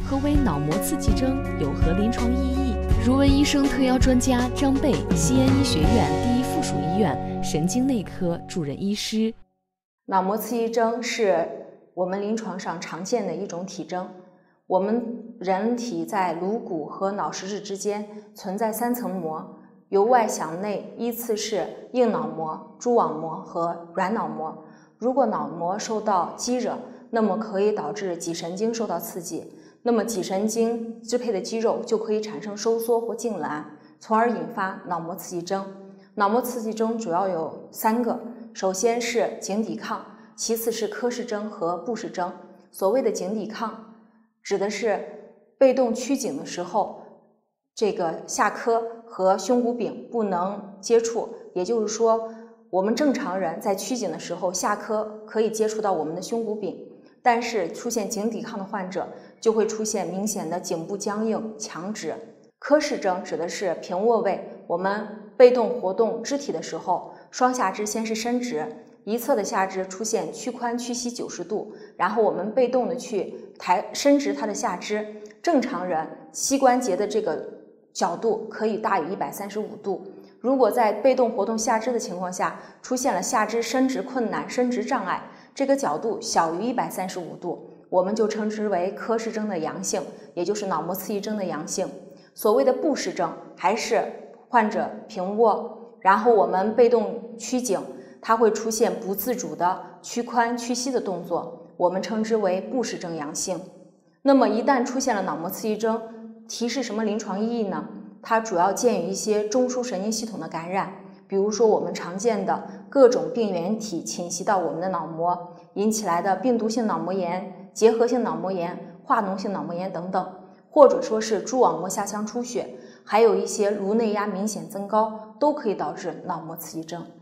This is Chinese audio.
何为脑膜刺激征，有何临床意义？如闻医生特邀专家张贝，西安医学院第一附属医院神经内科主任医师。 脑膜刺激征是我们临床上常见的一种体征。我们人体在颅骨和脑实质之间存在3层膜，由外向内依次是硬脑膜、蛛网膜和软脑膜。如果脑膜受到激惹，那么可以导致脊神经受到刺激，那么脊神经支配的肌肉就可以产生收缩或痉挛，从而引发脑膜刺激征。脑膜刺激征主要有3个，首先是颈抵抗，其次是柯氏征和布氏征。所谓的颈抵抗指的是被动曲颈的时候，这个下颌和胸骨柄不能接触，也就是说我们正常人在曲颈的时候，下颌可以接触到我们的胸骨柄，但是出现颈抵抗的患者就会出现明显的颈部僵硬、强直。柯氏征指的是平卧位，我们被动活动肢体的时候，双下肢先是伸直，一侧的下肢出现屈髋屈膝90度，然后我们被动的去伸直它的下肢。正常人膝关节的这个角度可以大于135度。如果在被动活动下肢的情况下，出现了下肢伸直困难、伸直障碍，这个角度小于135度，我们就称之为柯氏征的阳性，也就是脑膜刺激征的阳性。所谓的布氏征，还是患者平卧，然后我们被动曲颈，它会出现不自主的屈髋屈膝的动作，我们称之为布氏征阳性。那么一旦出现了脑膜刺激征，提示什么临床意义呢？它主要见于一些中枢神经系统的感染，比如说我们常见的各种病原体侵袭到我们的脑膜引起来的病毒性脑膜炎、结核性脑膜炎、化脓性脑膜炎等等，或者说是蛛网膜下腔出血，还有一些颅内压明显增高，都可以导致脑膜刺激征。